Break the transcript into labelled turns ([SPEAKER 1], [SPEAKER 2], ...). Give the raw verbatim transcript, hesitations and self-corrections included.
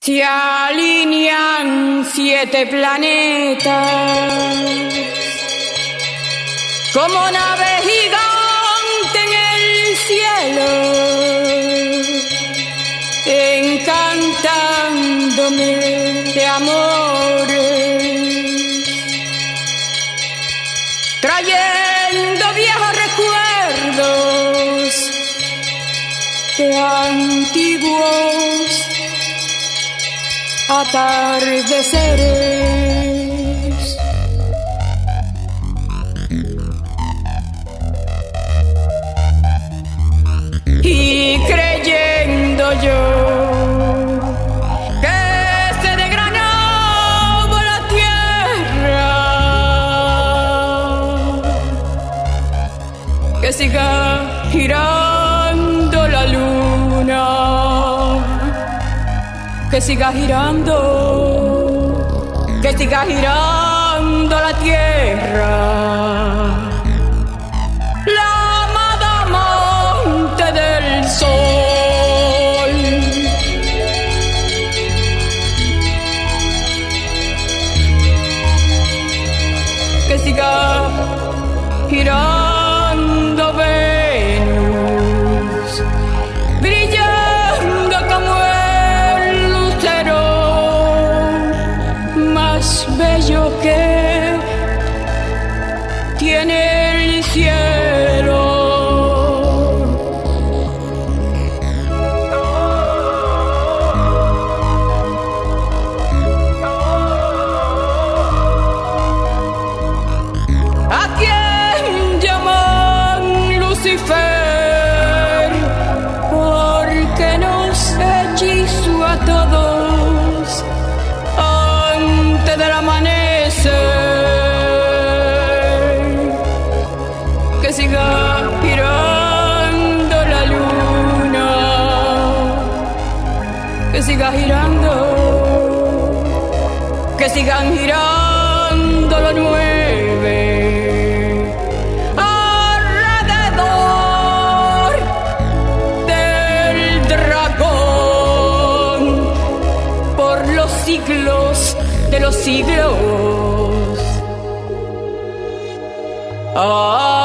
[SPEAKER 1] Se alinean siete planetas como nave gigante en el cielo, encantándome de amores, trayendo viejos recuerdos de antiguos atardeceres. Y creyendo yo que se desgranaba la tierra, que siga girando la luna, que siga girando, que siga girando la tierra. La amada amante del sol, que siga girando Venus, brillando como bello que tiene el cielo. ¿A quién llaman Lucifer? Porque nos hechizó a todos del amanecer, que siga girando la luna, que siga girando, que sigan girando los nueve alrededor del dragón por los siglos de los siglos. Ah.